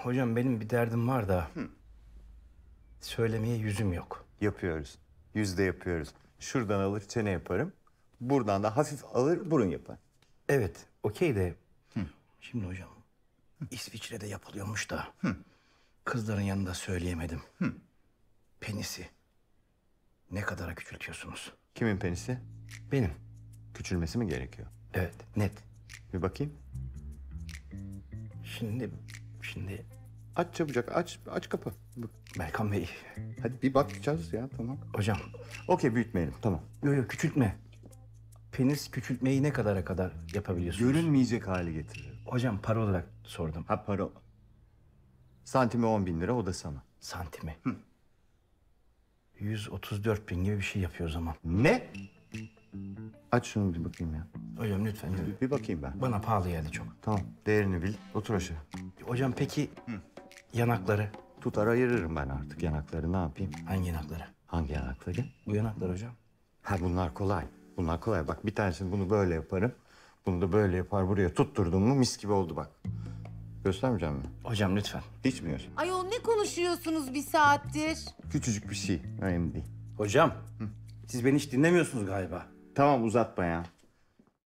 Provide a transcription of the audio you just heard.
Hocam benim bir derdim var da söylemeye yüzüm yok. Yapıyoruz. Yüzde yapıyoruz. Şuradan alır çene yaparım. Buradan da hafif alır burun yapar. Evet, okey de şimdi hocam İsviçre'de yapılıyormuş da kızların yanında söyleyemedim. Penisi ne kadara küçültüyorsunuz? Kimin penisi? Benim. Küçülmesi mi gerekiyor? Evet, net. Bir bakayım. Şimdi Aç çabucak aç kapı. Bak. Melkan Bey, Hadi bir bakacağız ya tamam. hocam Okey büyütmeyelim tamam. yok küçültme. Penis küçültmeyi ne kadara kadar yapabiliyorsunuz? Görünmeyecek hale getiriyorum. Hocam para olarak sordum. Ha para. Santime 10.000 lira o da sana. Santimi. 134 bin gibi bir şey yapıyor o zaman. Ne? Aç şunu bir bakayım ya. Hocam lütfen. Bir bakayım ben. Bana pahalı geldi çok. Tamam değerini bil. Otur aşağı. Hocam peki yanakları? Tutar ayırırım ben artık yanakları ne yapayım? Hangi yanakları? Hangi yanakları? Bu yanaklar hocam. Ha bunlar kolay. Bunlar kolay. Bak bir tanesini bunu böyle yaparım. Bunu da böyle yapar buraya tutturdum mu mis gibi oldu bak. Göstermeyeceğim mi? Hocam lütfen. İçmiyor. Ayol ne konuşuyorsunuz bir saattir? Küçücük bir şey. Önemli değil. Hocam siz beni hiç dinlemiyorsunuz galiba. Tamam uzatma ya.